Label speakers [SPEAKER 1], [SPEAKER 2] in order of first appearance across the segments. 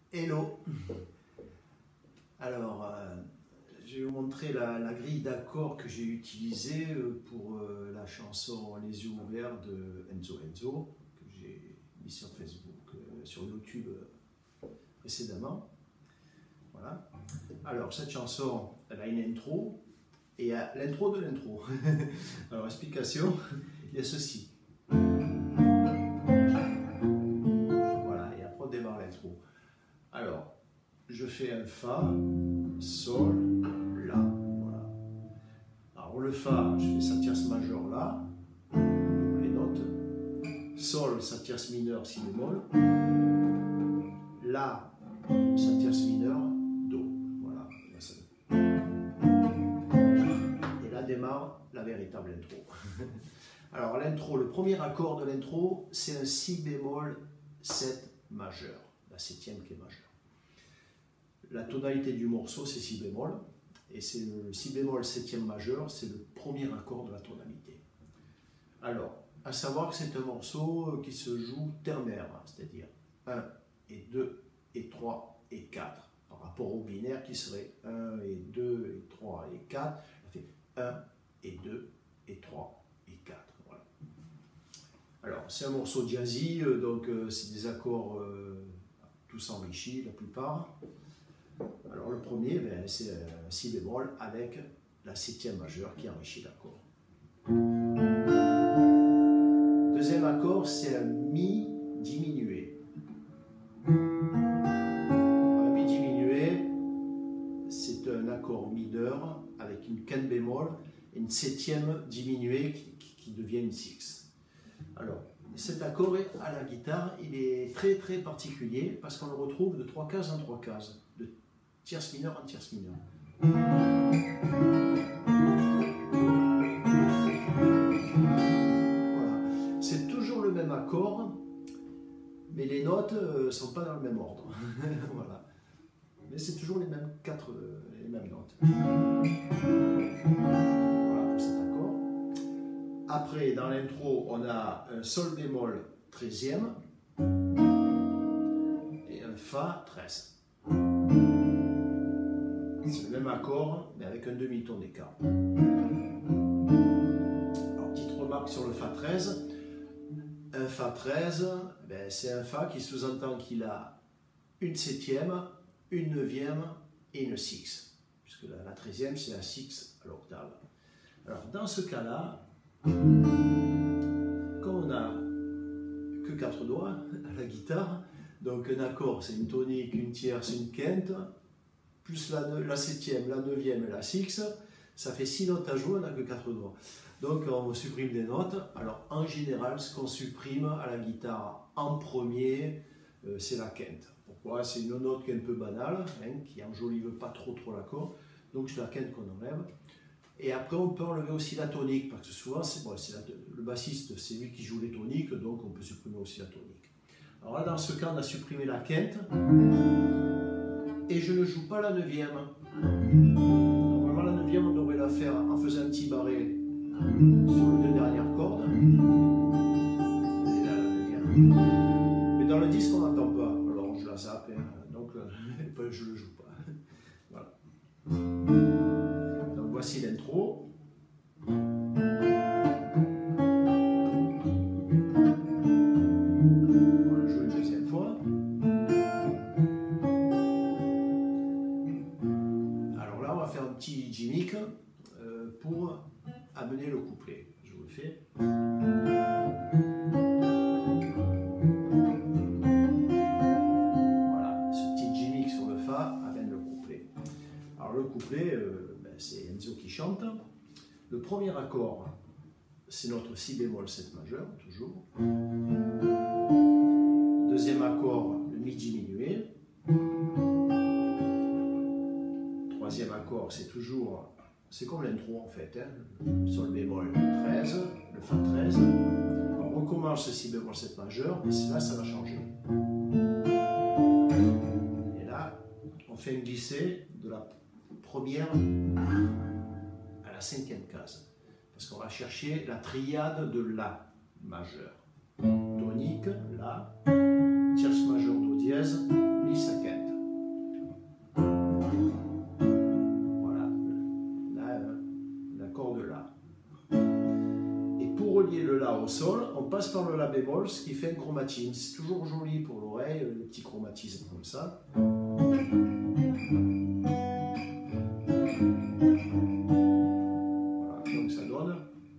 [SPEAKER 1] Hello. Alors, je vais vous montrer la grille d'accords que j'ai utilisée pour la chanson Les yeux ouverts de Enzo Enzo, que j'ai mis sur Facebook, sur YouTube précédemment. Voilà. Alors, cette chanson, elle a une intro et l'intro de l'intro. Alors, explication, il y a ceci. Voilà, et après on démarre l'intro. Alors, je fais un Fa, Sol, La. Voilà. Alors, le Fa, je fais sa tierce majeure là, les notes. Sol, sa tierce mineure, Si bémol. La, sa tierce mineure, Do. Voilà. Et là démarre la véritable intro. Alors, l'intro, le premier accord de l'intro, c'est un Si bémol 7 majeur, la septième qui est majeure. La tonalité du morceau, c'est Si bémol, et c'est le Si bémol septième majeur, c'est le premier accord de la tonalité. Alors, à savoir que c'est un morceau qui se joue ternaire, c'est-à-dire 1 et 2 et 3 et 4, par rapport au binaire qui serait 1 et 2 et 3 et 4, ça fait 1 et 2 et 3 et 4. Voilà. Alors, c'est un morceau jazzy, donc c'est des accords tous enrichis, la plupart. Alors le premier, c'est un Si bémol avec la septième majeure qui enrichit l'accord. Deuxième accord, c'est un Mi diminué. Un Mi diminué, c'est un accord mineur avec une quinte bémol et une septième diminuée qui devient une sixte. Alors, cet accord à la guitare, il est très très particulier parce qu'on le retrouve de 3 cases en 3 cases, de tierce mineure en tierce mineure. Voilà. C'est toujours le même accord, mais les notes ne sont pas dans le même ordre. Voilà. Mais c'est toujours les mêmes notes. Voilà pour cet accord. Après, dans l'intro, on a un Sol bémol 13e et un Fa 13. C'est le même accord, mais avec un demi-ton d'écart. Alors, petite remarque sur le Fa 13. Un Fa 13, c'est un Fa qui sous-entend qu'il a une septième, une neuvième et une sixte. Puisque la 13e, c'est la sixte à l'octave. Alors, dans ce cas-là, comme on n'a que 4 doigts à la guitare, donc un accord, c'est une tonique, une tierce, une quinte, plus la septième, la neuvième et la sixte, ça fait 6 notes à jouer, on n'a que 4 doigts. Donc on supprime des notes. Alors en général, ce qu'on supprime à la guitare en premier, c'est la quinte. Pourquoi? C'est une note qui est un peu banale, hein, qui n'enjolive pas trop l'accord. Donc c'est la quinte qu'on enlève. Et après on peut enlever aussi la tonique, parce que souvent le bassiste, c'est lui qui joue les toniques, donc on peut supprimer aussi la tonique. Alors là, dans ce cas, on a supprimé la quinte. Et je ne joue pas la neuvième. Normalement, la neuvième, on devrait la faire en faisant un petit barré sur les 2 dernières cordes. Et là, la neuvième. Mais dans le disque, on n'entend pas. Alors, je la zappe, hein, donc je ne le joue pas. Voilà. Donc, voici l'intro. Petit gimmick pour amener le couplet. Je vous le fais. Voilà, ce petit gimmick sur le Fa amène le couplet. Alors le couplet, c'est Enzo qui chante. Le premier accord, c'est notre Si bémol 7 majeur, toujours. Deuxième accord, le Mi diminué. Troisième accord, c'est toujours, c'est comme l'intro en fait, hein, Sol bémol 13, le Fa 13. On recommence ce Si bémol 7 majeur, et là ça va changer. Et là, on fait un glissé de la première à la 5e case, parce qu'on va chercher la triade de La majeur. Tonique, La, tierce majeure, Do dièse, Mi sa quinte. sol, on passe par le la bémol, ce qui fait un chromatisme. C'est toujours joli pour l'oreille, le petit chromatisme comme ça. Voilà, donc ça donne.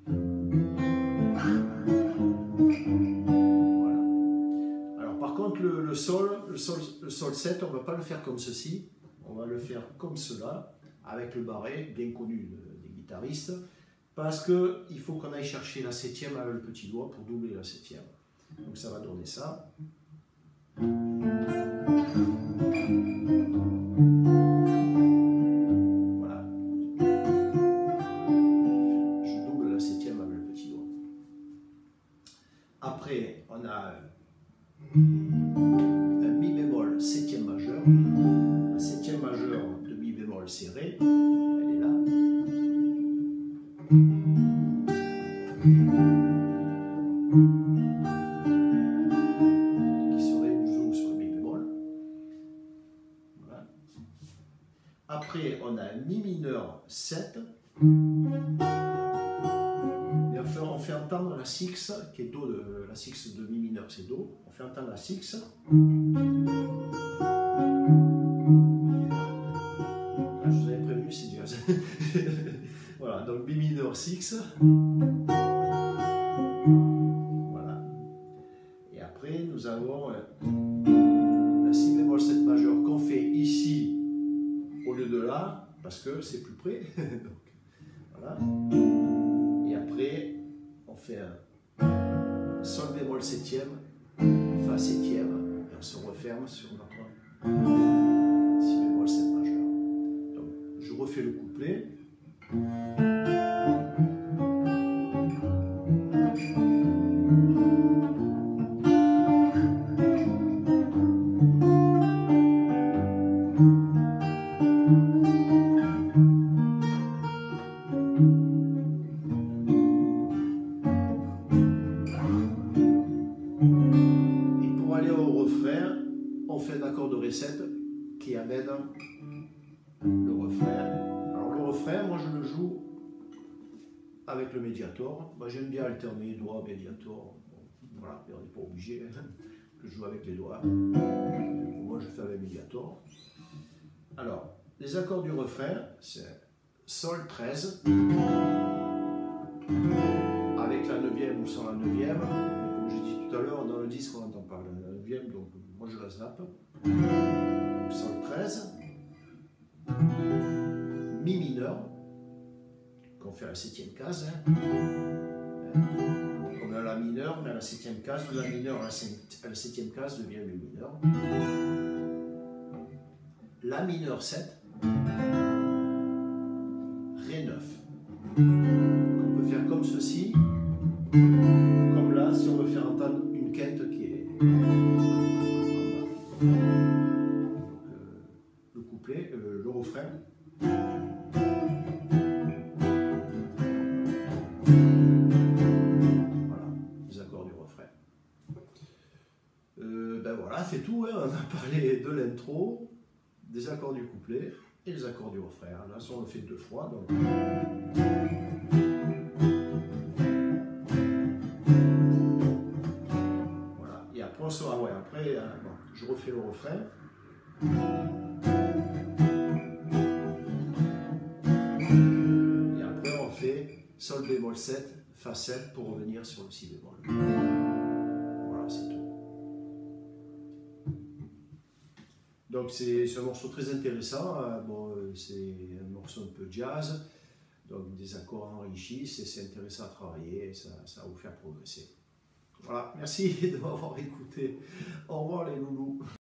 [SPEAKER 1] Voilà. Alors par contre, le sol 7, on ne va pas le faire comme ceci, on va le faire comme cela, avec le barré, bien connu des guitaristes. Parce qu'il faut qu'on aille chercher la septième avec le petit doigt pour doubler la septième. Donc ça va donner ça. Voilà. Je double la septième avec le petit doigt. Après, on a un mi bémol septième majeur. La septième majeure de mi bémol serré. Elle est là. Qui serait du zoom sur le mi bémol. Voilà. Après, on a un mi mineur 7. Et enfin, on fait entendre la six, qui est do de la six de mi mineur, c'est do. On fait entendre la six. Ah, je vous avais prévenu, c'est jazz. Voilà, donc mi mineur 6. Voilà. Et après, nous avons un si bémol 7 majeur qu'on fait ici au lieu de là, parce que c'est plus près. Donc, voilà. Et après, on fait un sol bémol septième, fa septième, et on se referme sur notre si bémol 7 majeur. Donc, je refais le couplet. On fait un accord de Ré7 qui amène le refrain. Alors le refrain, moi je le joue avec le médiator. Moi j'aime bien alterner doigts, médiator. Bon, voilà, on n'est pas obligé que je joue avec les doigts. Moi je fais avec le médiator. Alors, les accords du refrain, c'est Sol 13 avec la 9e ou sans la 9e. Comme j'ai dit tout à l'heure, dans le disque on n'entend pas la 9e, donc moi je la zappe. Sol 13, Mi mineur, qu'on fait à la 7e case. On a la mineure, mais à la 7e case, ou la mineure à la 7e case devient Mi mineur. La mineur 7, Ré 9. On peut faire comme ceci, comme là, si on veut faire entendre une quinte qui est en bas. Le couplet, le refrain. Voilà, les accords du refrain. Ben voilà, c'est tout, hein. On a parlé de l'intro, des accords du couplet et les accords du refrain. Là, on le fait 2 fois. Donc... Voilà. Et après, on sera, ouais, après bon, je refais le refrain. Et après, on fait Sol bémol 7, Fa 7 pour revenir sur le Si bémol. Voilà, c'est tout. Donc c'est un morceau très intéressant, bon, c'est un morceau un peu jazz, donc des accords enrichis, c'est intéressant à travailler, ça va vous faire progresser. Voilà, merci de m'avoir écouté, au revoir les loulous.